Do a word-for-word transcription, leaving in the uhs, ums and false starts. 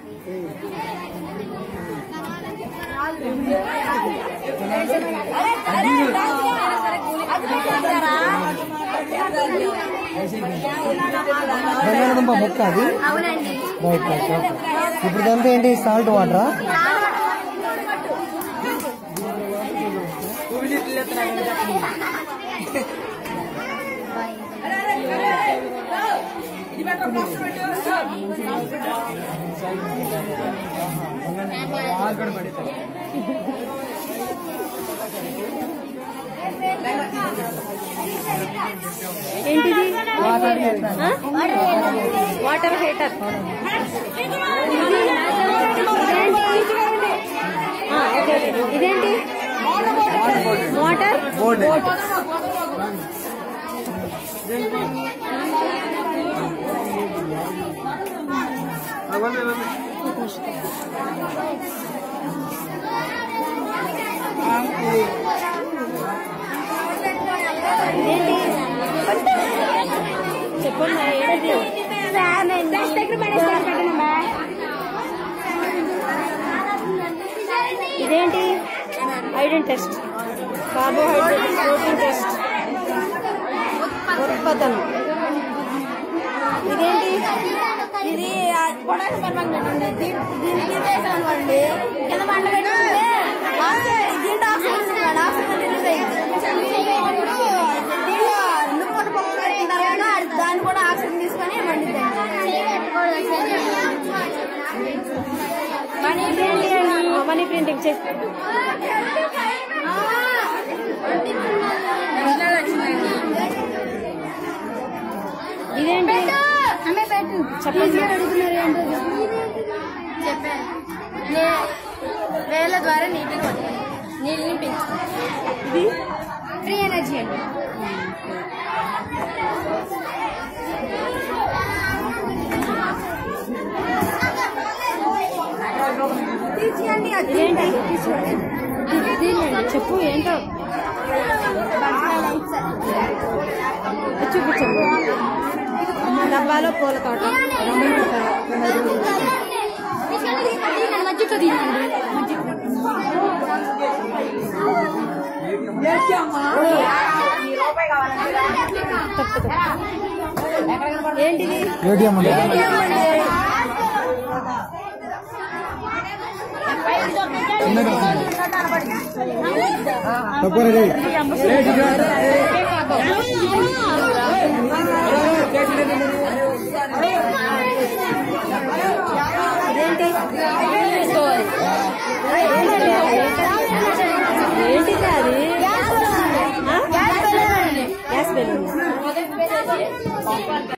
బంగాళదుంప ముక్క అది రైట్ రైట్ ఓకే. ఇప్పుడు ఇదంతా ఏంటి సాల్ట్ వాటరా? ఏంటిది? Water heater. ఇదేంటి? Water boat. చెప్పండి ఇదేంటి? ఐడెంట్ టెస్ట్, కార్బోహైడ్రేట్, ప్రోటీన్ టెస్ట్, ఉత్పత్తులు. ఇదేంటి? ఇది పొటాషియం పర్మాంగనేట్ అండి. దీనికి వేసామండి కింద పంట పెట్టుకుంటే దీంట్లో ఆక్సిజన్ ఆక్సిజన్ రిలీజ్ అయ్యింది. ఇప్పుడు దీంట్లో నువ్వు పప్పు పెట్టిన తర్వాత దాన్ని కూడా ఆక్సిజన్ తీసుకొని వండిద్దండి. మనీ ప్రింటింగ్ మనీ ప్రింటింగ్ చేసి ఇదేంటి? చెప్పండి అడుగుతున్నారు ఏంటో చెప్పాను. వేల ద్వారా నీటిని వదిలి నీళ్ళని పెంచుతాం. ఇది ఫ్రీ ఎనర్జీ అండి. తీర్చియండి. ఇదేంటి? చెప్పు ఏంటో చూపించండి. డబ్బాలో పూల తోట మజ్జిగ తీయండి. ఏంటిది? ఏటీఎం అండి. ఇదేంటి? ఏంటిది అది? Gas balloon.